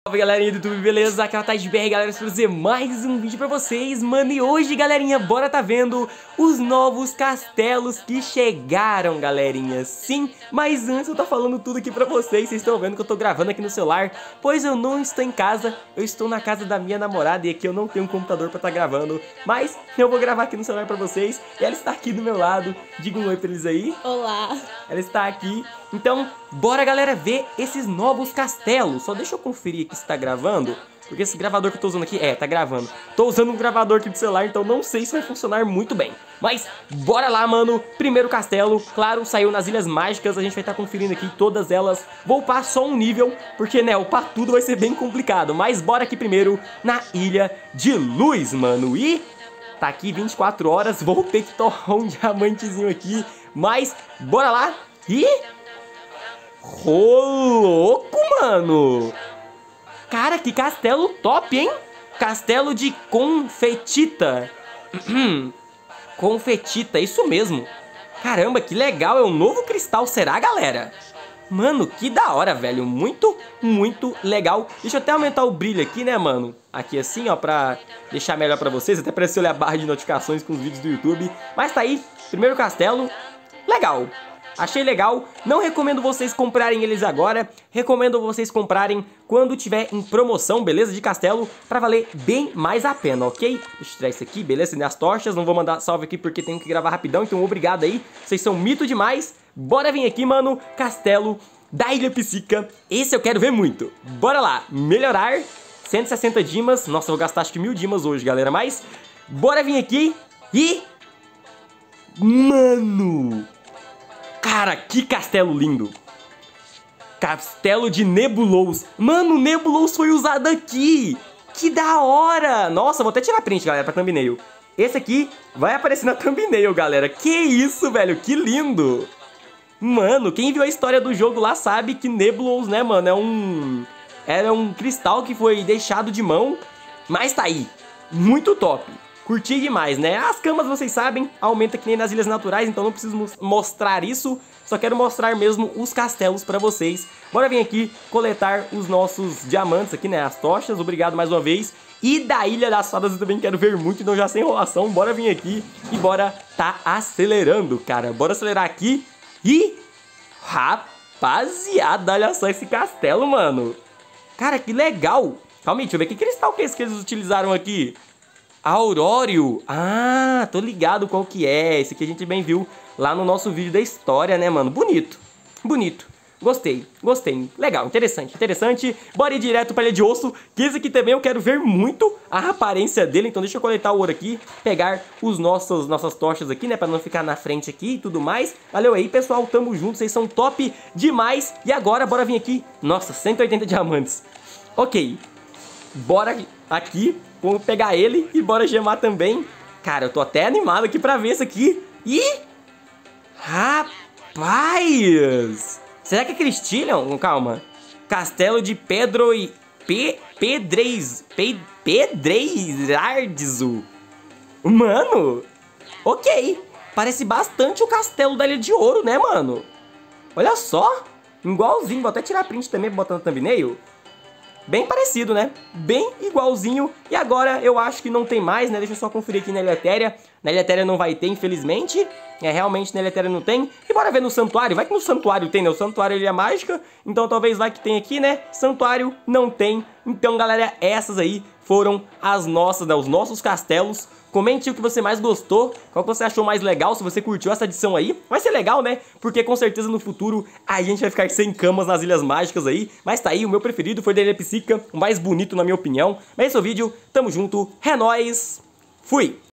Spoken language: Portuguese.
Salve galerinha do YouTube, beleza? Aqui é o TaisBR, galera, para fazer mais um vídeo pra vocês, mano. E hoje, galerinha, bora tá vendo os novos castelos que chegaram, galerinha. Sim, mas antes eu tô falando tudo aqui pra vocês. Vocês estão vendo que eu tô gravando aqui no celular, pois eu não estou em casa, eu estou na casa da minha namorada e aqui eu não tenho um computador pra tá gravando. Mas eu vou gravar aqui no celular pra vocês e ela está aqui do meu lado. Diga um oi pra eles aí. Olá. Ela está aqui. Então, bora, galera, ver esses novos castelos. Só deixa eu conferir aqui se tá gravando, porque esse gravador que eu tô usando aqui, tá gravando. Tô usando um gravador aqui do celular, então não sei se vai funcionar muito bem. Mas, bora lá, mano. Primeiro castelo, claro, saiu nas Ilhas Mágicas. A gente vai estar conferindo aqui todas elas. Vou upar só um nível, porque, né, upar tudo vai ser bem complicado. Mas bora aqui primeiro na Ilha de Luz, mano. E tá aqui 24 horas, vou ter que torrar um diamantezinho aqui. Mas, bora lá. E... ô, louco, mano! Cara, que castelo top, hein? Castelo de Confetita. Confetita, isso mesmo. Caramba, que legal, é um novo cristal, será, galera? Mano, que da hora, velho. Muito, muito legal. Deixa eu até aumentar o brilho aqui, né, mano? Aqui assim, ó, pra deixar melhor pra vocês. Até parece olhar a barra de notificações com os vídeos do YouTube. Mas tá aí, primeiro castelo. Legal. Achei legal, não recomendo vocês comprarem eles agora, recomendo vocês comprarem quando tiver em promoção, beleza, de castelo, pra valer bem mais a pena, ok? Deixa eu tirar isso aqui, beleza, e as tochas, não vou mandar salve aqui porque tenho que gravar rapidão, então obrigado aí, vocês são mito demais. Bora vir aqui, mano, castelo da Ilha Psíquica, esse eu quero ver muito. Bora lá, melhorar, 160 dimas, nossa, eu vou gastar acho que 1000 dimas hoje, galera, mas bora vir aqui e... mano... cara, que castelo lindo. Castelo de Nebulos. Mano, Nebulos foi usado aqui. Que da hora. Nossa, vou até tirar print, galera, pra thumbnail. Esse aqui vai aparecer na thumbnail, galera. Que isso, velho, que lindo. Mano, quem viu a história do jogo lá sabe que Nebulos, né, mano, era um cristal que foi deixado de mão. Mas tá aí, muito top. Curti demais, né? As camas, vocês sabem, aumenta que nem nas ilhas naturais, então não preciso mostrar isso. Só quero mostrar mesmo os castelos pra vocês. Bora vir aqui coletar os nossos diamantes aqui, né? As tochas, obrigado mais uma vez. E da Ilha das Fadas eu também quero ver muito, então já sem enrolação, bora vir aqui e bora tá acelerando, cara. Bora acelerar aqui e... rapaziada, olha só esse castelo, mano. Cara, que legal. Calma aí, deixa eu ver que cristal que é esse que eles utilizaram aqui. Auróreo, tô ligado qual que é. Esse aqui a gente bem viu lá no nosso vídeo da história, né, mano? Bonito, bonito. Gostei, gostei. Legal, interessante, interessante. Bora ir direto pra Ilha de Osso, que esse aqui também eu quero ver muito a aparência dele. Então deixa eu coletar o ouro aqui, pegar os nossas tochas aqui, né, pra não ficar na frente aqui e tudo mais. Valeu aí, pessoal, tamo junto, vocês são top demais. E agora, bora vir aqui. Nossa, 180 diamantes. Ok, bora aqui. Vamos pegar ele e bora gemar também. Cara, eu tô até animado aqui pra ver isso aqui. E... rapaz! Será que é Cristillion? Calma. Castelo de Pedro e... Pedreirardzo. Mano! Ok. Parece bastante o castelo da Ilha de Ouro, né, mano? Olha só. Igualzinho. Vou até tirar print também pra botar no thumbnail. Bem parecido, né? Bem igualzinho. E agora eu acho que não tem mais, né? Deixa eu só conferir aqui na Ilha Etérea. Na Ilha Etérea não vai ter, infelizmente. Realmente na Ilha Etérea não tem. E bora ver no Santuário. Vai que no Santuário tem, né? O Santuário é Ilha Mágica. Então talvez vai que tem aqui, né? Santuário não tem. Então, galera, essas aí foram as nossas, né? Os nossos castelos. Comente o que você mais gostou, qual que você achou mais legal, se você curtiu essa edição aí. Vai ser legal, né? Porque com certeza no futuro a gente vai ficar sem camas nas Ilhas Mágicas aí. Mas tá aí, o meu preferido foi da Ilha Psíquica, o mais bonito na minha opinião. Mas esse é o vídeo, tamo junto, é nóis, fui!